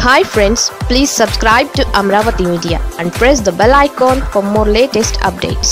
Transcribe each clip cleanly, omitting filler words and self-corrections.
Hi friends, please subscribe to Amaravathi Media and press the bell icon for more latest updates.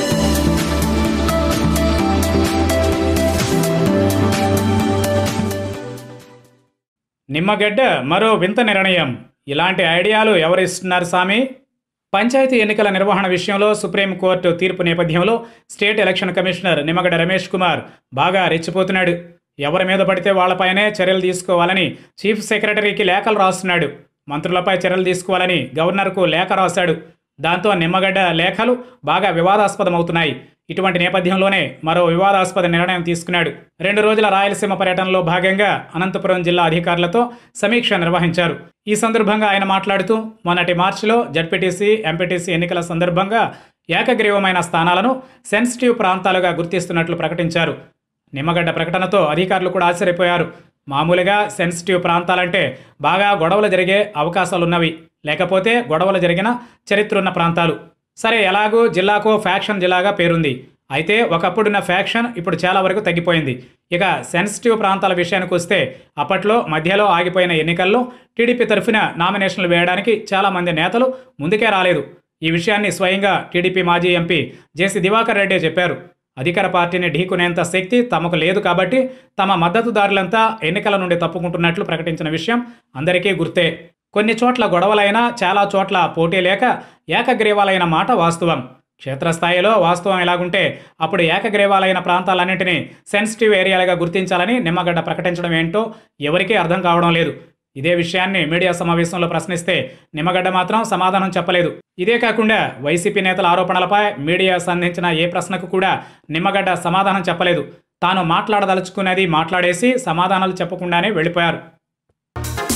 Nimmagadda మరో వింత నిర్ణయం. ఇలాంటి ఐడియాలు ఎవరు ఇస్తున్నారు సామి? పంచాయతీ ఎన్నికల నిర్వహణ విషయంలో సుప్రీంకోర్టు తీర్పు నేపథ్యంలో state election commissioner Nimmagadda Ramesh Kumar బాగా రెచ్చిపోతున్నాడు. ఎవరి మీద పడితే వాళ్లపైనే చర్యలు తీసుకోవాలని చీఫ్ సెక్రటరీకి లేఖలు రాస్తున్నాడు. మంత్రులపై చర్యలు తీసుకోవాలని గవర్నర్కు లేఖ రాశాడు. దాంతో నిమ్మగడ్డ లేఖలు బాగా వివాదాస్పదమవుతున్నాయి. ఇటువంటి నేపథ్యంలోనే మరో వివాదాస్పద నిర్ణయం తీసుకున్నాడు. 2 రోజుల రాయలసీమ పర్యటనలో భాగంగా అనంతపురం జిల్లా అధికారులతో సమీక్ష నిర్వహించారు. ఈ సందర్భంగా ఆయన మాట్లాడుతూ మొన్నటి మార్చిలో జడ్పీటీసీ, ఎంపీటీసీ ఎన్నికల సందర్భంగా ఏకగ్రీవమైన స్థానాలను సెన్సిటివ్ ప్రాంతాలుగా గుర్తిస్తున్నట్లు ప్రకటించారు. నిమ్మగడ్డ ప్రకటనతో అధికారులు కూడా ఆశ్చర్యపోయారు. మామూలుగా సెన్సిటివ్ ప్రాంతాలంటే బాగా గొడవలు జరిగే అవకాశాలున్నవి, లేకపోతే గొడవలు జరిగిన చరిత్రున్న ప్రాంతాలు. సరే, ఎలాగూ జిల్లాకు ఫ్యాక్షన్ జిల్లాగా పేరుంది. అయితే ఒకప్పుడున్న ఫ్యాక్షన్ ఇప్పుడు చాలా వరకు తగ్గిపోయింది. ఇక సెన్సిటివ్ ప్రాంతాల విషయానికి వస్తే అప్పట్లో మధ్యలో ఆగిపోయిన ఎన్నికల్లో టీడీపీ తరఫున నామినేషన్లు వేయడానికి చాలామంది నేతలు ముందుకే రాలేదు. ఈ విషయాన్ని స్వయంగా టీడీపీ మాజీ ఎంపీ జేసీ దివాకర్ రెడ్డి చెప్పారు. అధికార పార్టీని ఢీకొనేంత శక్తి తమకు లేదు కాబట్టి తమ మద్దతుదారులంతా ఎన్నికల నుండి తప్పుకుంటున్నట్లు ప్రకటించిన విషయం అందరికీ గుర్తే. కొన్ని చోట్ల గొడవలైనా చాలా చోట్ల పోటీ లేక ఏకగ్రీవాలైన మాట వాస్తవం. క్షేత్రస్థాయిలో వాస్తవం ఎలాగుంటే అప్పుడు ఏకగ్రీవాలైన ప్రాంతాలన్నింటినీ సెన్సిటివ్ ఏరియాలుగా గుర్తించాలని నిమ్మగడ్డ ప్రకటించడం ఏంటో ఎవరికీ అర్థం కావడం లేదు. ఇదే విషయాన్ని మీడియా సమావేశంలో ప్రశ్నిస్తే నిమ్మగడ్డ మాత్రం సమాధానం చెప్పలేదు. ఇదే కాకుండా వైసీపీ నేతల ఆరోపణలపై మీడియా సంధించిన ఏ ప్రశ్నకు కూడా నిమ్మగడ్డ సమాధానం చెప్పలేదు. తాను మాట్లాడదలుచుకున్నది మాట్లాడేసి సమాధానాలు చెప్పకుండానే వెళ్ళిపోయారు.